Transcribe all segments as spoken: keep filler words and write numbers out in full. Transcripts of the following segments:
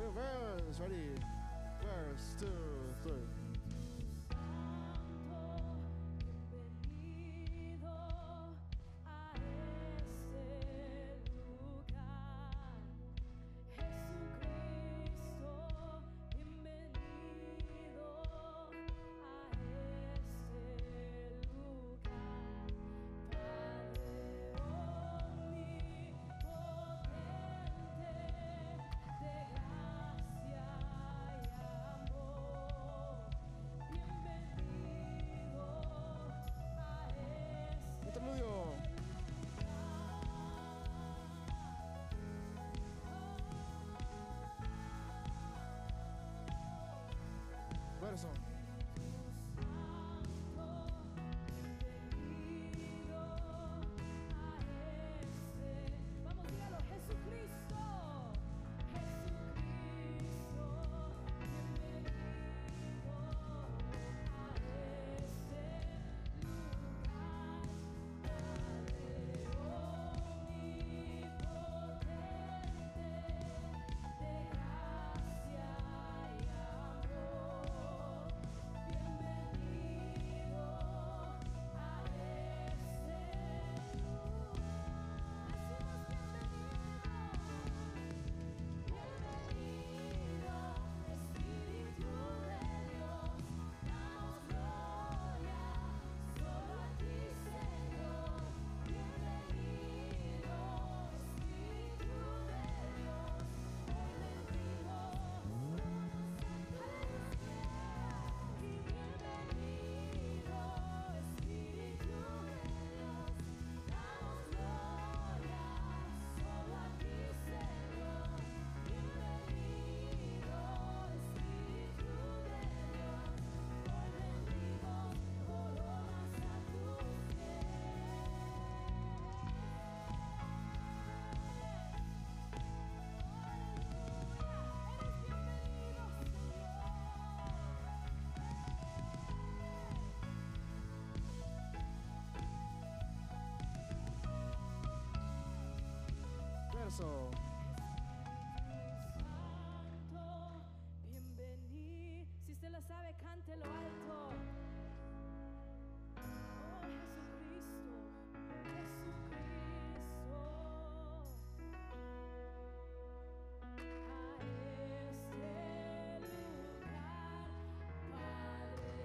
new verse. Ready? Verse, two, three. Verso. Vamos, dígalo, Jesucristo. Jesucristo, bienvenido a este lugar. Padre omnipotente, de gracia y amor. Bienvenido a este lugar. Bienvenido, Espíritu de Dios. Damos gloria solo a ti, Señor. Bienvenido, Espíritu de Dios. Hoy bendigo, aleluya. Y bienvenido, Espíritu de Dios. Damos gloria solo a ti, Señor. Bienvenido, Espíritu de Dios. Hoy bendigo, coronas a tus Verso. Santo, bienvenido. Si usted lo sabe, cántelo alto. Oh, Jesucristo, Jesucristo. A este lugar, Padre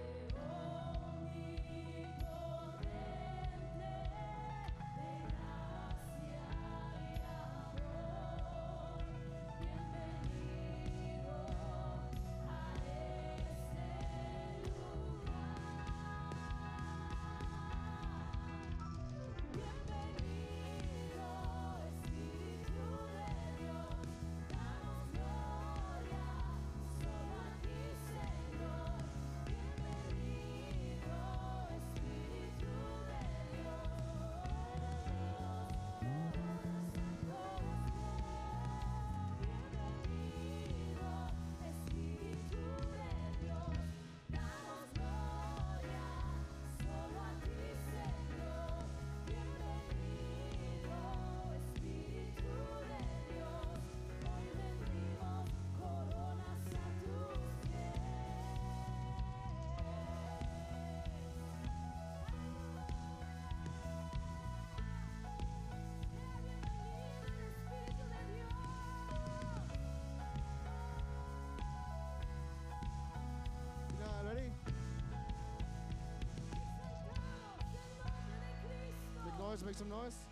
omnipotente, de gracia y amor. Bienvenido a este lugar. Bienvenido, Espíritu de Dios. Damos gloria solo a ti, Señor. Bienvenido, Espíritu de Dios. Bienvenido, Espíritu de Dios. Damos gloria solo a ti, Señor. Bienvenido, Espíritu de Dios. Hoy vendimos coronas a tus Now, ready? Make noise, make some noise.